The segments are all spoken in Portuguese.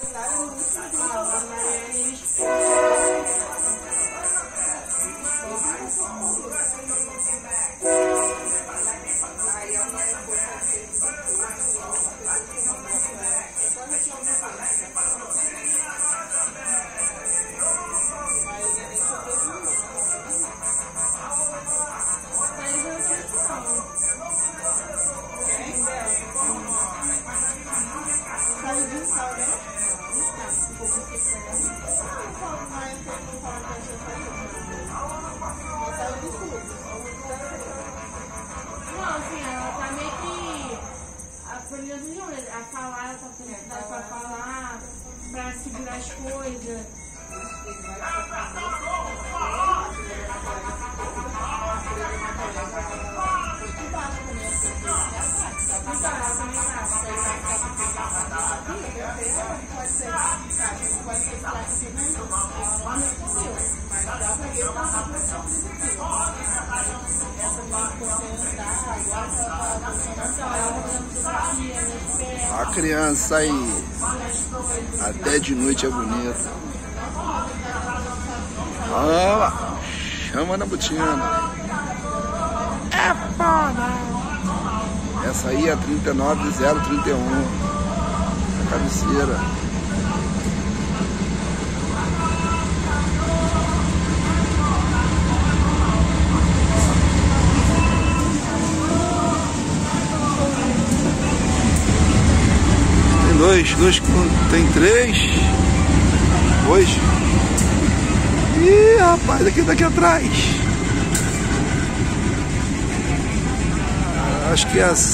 A falar, ela tá felicidade pra falar, pra segurar as coisas. A criança aí, até de noite é bonita. Olha, chama na botina. É foda. Essa aí é 39031. A cabeceira. Tem três. Hoje. Ih, rapaz, daqui atrás. Acho que é a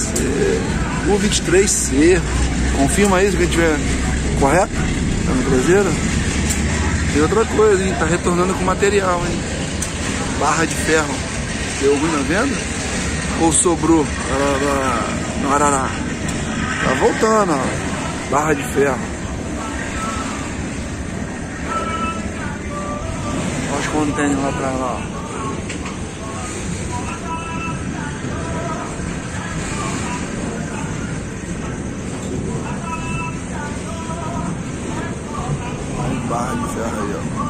123C. Confirma aí se a gente tiver correto. Tá no traseiro. Tem outra coisa, hein? Tá retornando com material, hein? Barra de ferro. Deu ruim na venda? Ou sobrou? No Arará. Tá voltando, ó. Barra de ferro. Olha os contêineres lá pra lá. Olha barra de ferro aí, ó.